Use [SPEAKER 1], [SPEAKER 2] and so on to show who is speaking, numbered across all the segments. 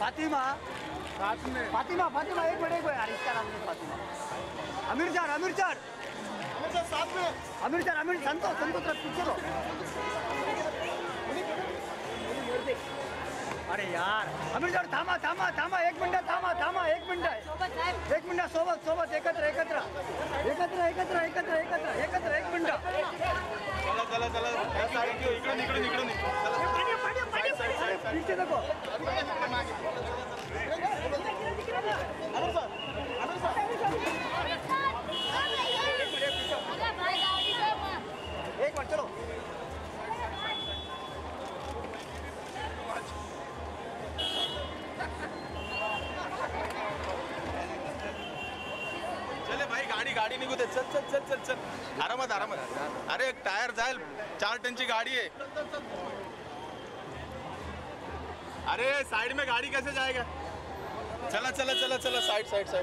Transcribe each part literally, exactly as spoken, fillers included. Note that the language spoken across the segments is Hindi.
[SPEAKER 1] फातिमा
[SPEAKER 2] साथ में
[SPEAKER 1] फातिमा फातिमा एक मिनट एक मिनट यार, इसका नाम नहीं फातिमा। आमिर जान आमिर जान
[SPEAKER 2] आमिर जान साथ में
[SPEAKER 1] आमिर जान आमिर संतो संतो तरफ पीछे लो। अरे यार आमिर जान थामा थामा थामा एक मिनिट थामा थामा एक मिनिट एक मिनिट सोबत सोबत एकत्र एकत्र एकत्र एकत्र एकत्र एकत्र एकत्र एक मिनिट
[SPEAKER 2] चला चला चला इकडे इकडे इकडे
[SPEAKER 1] पीछे देखो। एक बार चलो
[SPEAKER 2] चले भाई, गाडी गाडी निघू दे. चल चल चल चल चल आरामात आरामात. अरे एक टायर जाईल, चार टनची गाडी आहे. अरे साइड में गाड़ी कैसे जाएगा? चला चला चला चला साइड साइड साइड.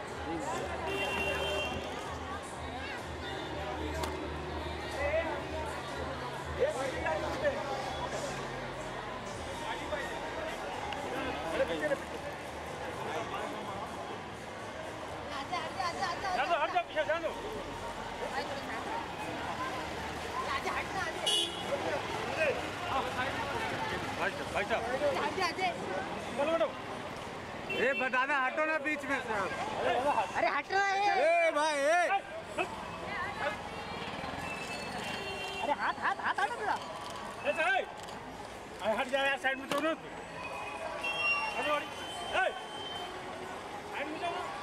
[SPEAKER 3] भाई साहब ए बताना, हटो ना बीच में से.
[SPEAKER 1] अरे हटना है.
[SPEAKER 3] ए भाई ए
[SPEAKER 1] अरे हाथ हाथ हाथ हटो मेरा.
[SPEAKER 3] अरे हट जा यार, साइड में तो ना. साइड में जाओ ना.